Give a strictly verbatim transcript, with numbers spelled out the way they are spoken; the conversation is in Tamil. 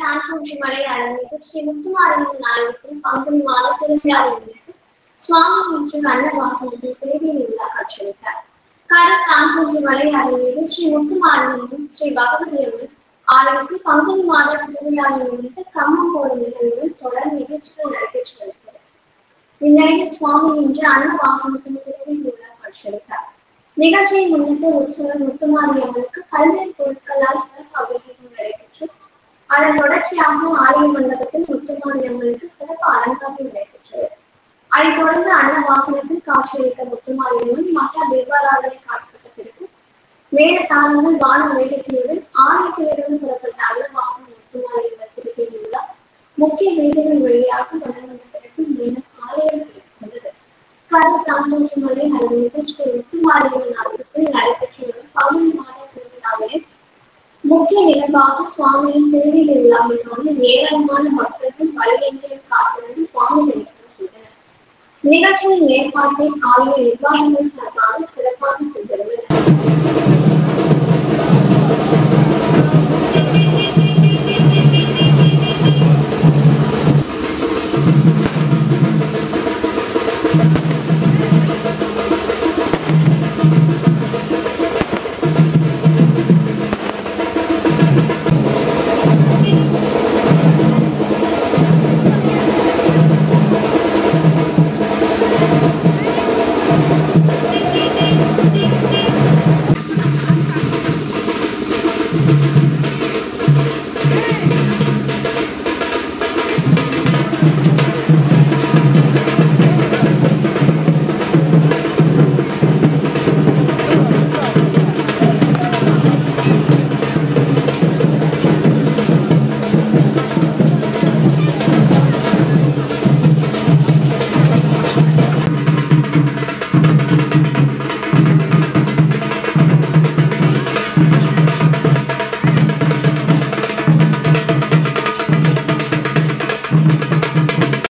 தான்தோன்றி அருள்மிகு ஸ்ரீ முத்துமாரியம்மன் ஆலயத்தில் பங்குனி மாத திருவிழாவை முன்னிட்டு சுவாமி இன்று நல்ல வாகனத்தில் திருவிழா விழா காட்சியளித்தார். கரூர் தான்தோன்றி அருள்மிகு ஸ்ரீ முத்துமாரியம்மன் ஸ்ரீ பகவதி அம்மன் ஆலயத்தில் பங்குனி மாத திருவிழாவை முன்னிட்டு கம்மம் போடும் நிகழ்வுகள் தொடர் நிகழ்ச்சிகள் நடைபெற்று வருகிறது. இந்நிலையில் சுவாமி இன்று அன்ன வாகனத்தில் திருவிழா விழா காட்சியளித்தார். நிகழ்ச்சியை முன்னிட்டு உற்சவர் முத்துமாரியம்மனுக்கு பல்வேறு பொருட்களால் சிறப்பு அபிஷேகம் நடைபெற்று அதன் தொடர்ச்சியாக ஆலய மண்டபத்தில் முத்துமாரியம்மனுக்கு சிறப்பு அலங்காரம் நடைபெற்றது. அதைத் தொடர்ந்து அன்ன வாகனத்தில் காட்சியளித்த முத்துமாரியம்மன் மற்ற தேவாராதனை காட்டப்பட்ட பிறகு மேல தாளங்கள் வான வேகத்தினுடன் ஆலயத்திலிருந்து புறப்பட்ட அன்ன வாகனம் முத்துமாரியம்மன் திருப்பியுள்ள முக்கிய வீடுகள் வழியாக வளர்ந்த பிறகு மேலும் ஆலயம் வந்தது. கரூர் தான்தோன்றி அருள்மிகு ஸ்ரீ முத்துமாரியம்மன் ஆலயத்தில் நடைபெற்று வரும் பங்குனி மாத திருவிழாவிலே முக்கிய நிகழ்வாக சுவாமியின் திருவிழா விழாவிற்கான ஏராளமான பக்தர்கள் வழியெங்கிலும் காத்திருந்து சுவாமி தரிசனம் செய்தனர். நிகழ்ச்சியின் ஏற்பாட்டை ஆலய நிர்வாகங்கள் சார்பாக சிறப்பாக செய்திருந்தனர்.